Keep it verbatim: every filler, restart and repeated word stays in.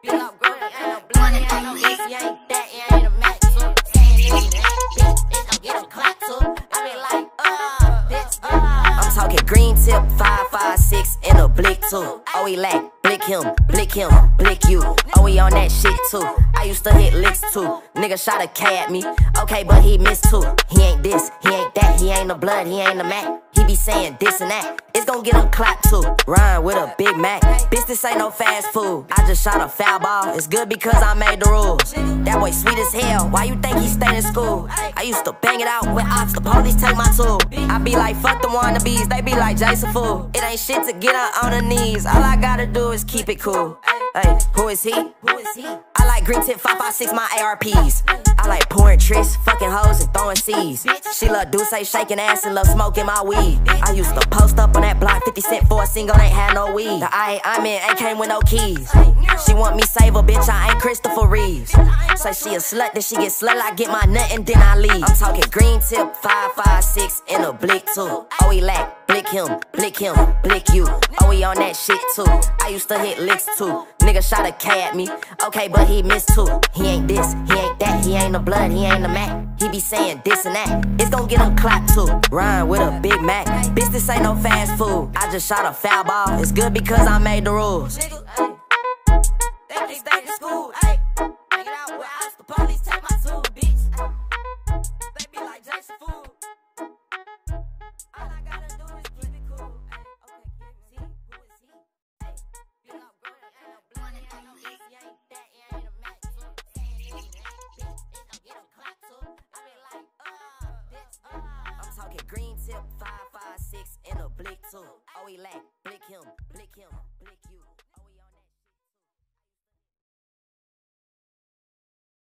Big up, girl, ain't no blood, ain't no this, you ain't that, you ain't a match too. Saying this and that, bitch, bitch, don't get a clap too. I be like, uh, bitch, uh. I'm talking green tip, five, five, six, in a blick too. Oh, he lack, blick him, blick him, blick you. Oh, he on that shit too. I used to hit licks too. Nigga shot a K at me, okay, but he missed too. He ain't this, he ain't that, he ain't the blood, he ain't the Mac. He be saying this and that, it's gon' get him clapped too. Ryan with a Big Mac, bitch, this ain't no fast food. I just shot a foul ball, it's good because I made the rules. That boy sweet as hell, why you think he stayed in school? I used to bang it out with ops, the police take my tool. I be like, fuck the wannabes, they be like Jason Fool. It ain't shit to get out on the knees, all I gotta do is keep it cool. Hey, who is he? Who is he? I like green tip, five five six, my A R Ps. I like pouring tricks, fucking hoes and throwing seeds. She love Douce, shaking ass and love smoking my weed. I used to post up on that block, fifty cent for a single, ain't had no weed. The I I'm in ain't came with no keys. She want me save her, bitch, I ain't Christopher Reeves. Say she a slut, then she get slut, I get my nut and then I leave. I'm talking green tip, five five six, in a blick too. Oh, he lack, blick him, blick him, blick you. Oh, he on that shit too. I used to hit licks too. Nigga shot a K at me, okay, but he missed too. He ain't this, he ain't that, he ain't the blood, he ain't the Mac. He be saying this and that, it's gon' get him clapped too. Ryan with a Big Mac, bitch, this ain't no fast food. I just shot a foul ball, it's good because I made the rules.